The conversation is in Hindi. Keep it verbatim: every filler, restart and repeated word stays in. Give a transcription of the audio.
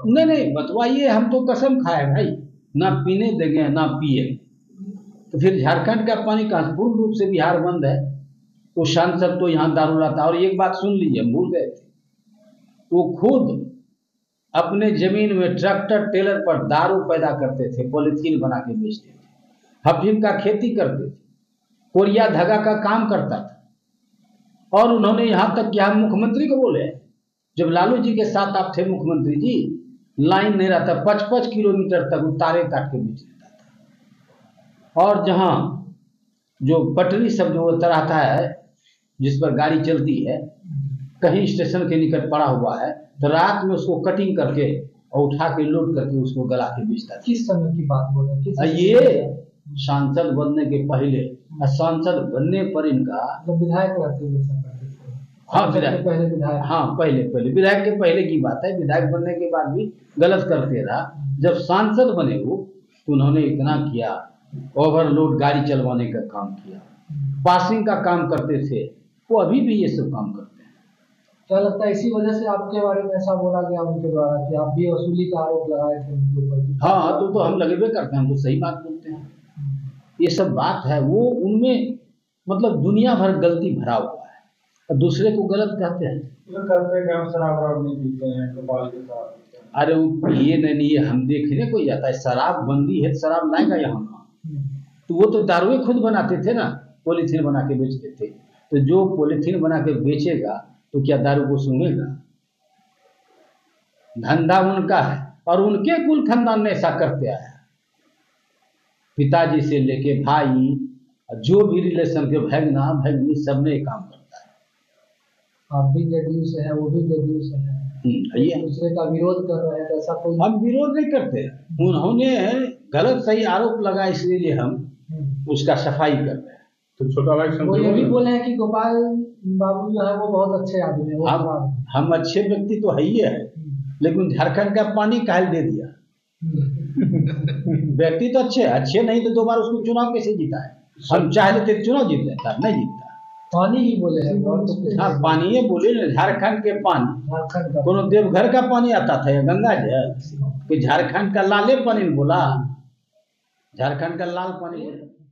नहीं नहीं बतवाइए, हम तो कसम खाए भाई, ना पीने देंगे ना पिए। तो फिर झारखंड का पानी कहाँ, पूर्ण रूप से बिहार बंद है, तो सांसद तो यहाँ दारू लाता। और एक बात सुन लीजिए, हम भूल गए थे, वो खुद अपने जमीन में ट्रैक्टर टेलर पर दारू पैदा करते थे, पॉलिथीन बना के बेचते थे, अफीम का खेती करते थे, कोरिया धागा का काम करता था। और उन्होंने यहाँ तक कि हम मुख्यमंत्री को बोले, जब लालू जी के साथ आप थे मुख्यमंत्री जी, लाइन नहीं रहता, पच पच किलोमीटर तक वो तारे काट के बेच देता था। और जहाँ जो पटरी सब जो रहता है जिस पर गाड़ी चलती है, कहीं स्टेशन के निकट पड़ा हुआ है, तो रात में उसको कटिंग करके और उठा के लोड करके उसको गला के बेचता था। किस समय की बात बोल रहे हैं? ये सांसद बनने के पहले, सांसद बनने पर इनका मतलब विधायक रहते हुए, हाँ विधायक पहले विधायक, हाँ पहले पहले विधायक के पहले की बात है, विधायक बनने के बाद भी गलत करते रहा। जब सांसद बने वो, तो उन्होंने इतना किया, ओवरलोड गाड़ी चलवाने का काम किया, पासिंग का काम करते थे, वो अभी भी ये सब काम करते हैं। क्या लगता है इसी वजह से आपके बारे में ऐसा बोला गया उनके द्वारा कि आप भी वसूली का आरोप लगाए थे उनके ऊपर? हाँ तो, तो हम लगेबे करते हैं, हम तो सही बात बोलते हैं। ये सब बात है, वो उनमें मतलब दुनिया भर गलती भरा हुआ है, और दूसरे को गलत कहते हैं। कहते हैं कि हम शराब वराब नहीं पीते हैं, गोपाल के साथ। अरे वो ये नहीं, ये हम देखने को जाता है, शराब बंदी है, शराब लाएगा यहाँ, तो वो तो दारुए खुद बनाते थे ना, पॉलीथीन बना के बेचते थे। तो जो पॉलीथीन बना के बेचेगा तो क्या दारू को सूंघेगा? धंधा उनका है, और उनके कुल खानदान ने ऐसा करते आया, पिताजी से लेके भाई, जो भी रिलेशन के भगना भगनी, सब ने काम करता है। आप भी जदयू से है, वो भी जदयू से है, ये दूसरे का विरोध कर रहे हैं, ऐसा कोई? हम विरोध नहीं करते, उन्होंने गलत सही आरोप लगा, इसलिए हम उसका सफाई कर रहे हैं। तो छोटा भाई वो ये भी बोले हैं कि गोपाल बाबू जो है वो बहुत अच्छे आदमी है। हम हम अच्छे व्यक्ति तो है ही है, लेकिन झारखंड का पानी काहे दे दिया? व्यक्ति तो अच्छे अच्छे नहीं तो दो बार उसको चुनाव कैसे जीता है? हम चाह लेते चुनाव जीत लेता, नहीं जीतता। पानी ही बोले हैं। हाँ पानी ये बोले ना, झारखंड के पानी, झारखंड का कोनो देवघर का पानी आता था या गंगा जल, कि झारखंड का लाले पानी बोला, झारखंड का लाल पानी बोला।